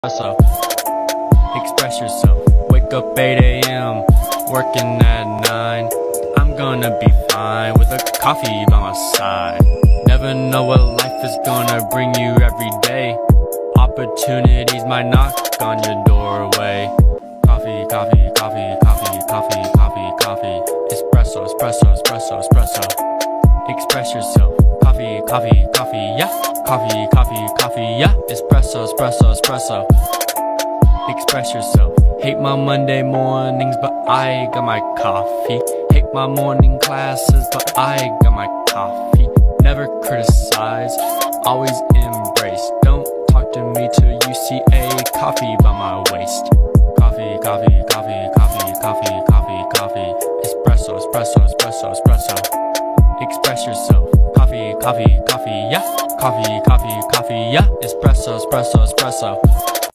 espresso. Express yourself. Wake up 8 a.m. Working at 9. I'm gonna be fine with a coffee by my side. Never know what life is gonna bring you every day. Opportunities might knock on your doorway. Coffee, coffee, coffee, coffee, coffee, coffee, coffee. Espresso, espresso, espresso, espresso. Express yourself. Coffee, coffee, coffee, yeah. Coffee, coffee, coffee, yeah. Espresso, espresso, espresso. Express yourself. Hate my Monday mornings, but I got my coffee. Hate my morning classes, but I got my coffee. Never criticize, always embrace. Don't talk to me till you see a coffee by my waist. Coffee, coffee, coffee, coffee, coffee, coffee, coffee. Espresso, espresso, espresso, espresso. Express yourself. Coffee, coffee, coffee, yeah. Coffee, coffee, coffee, yeah. Espresso, espresso, espresso.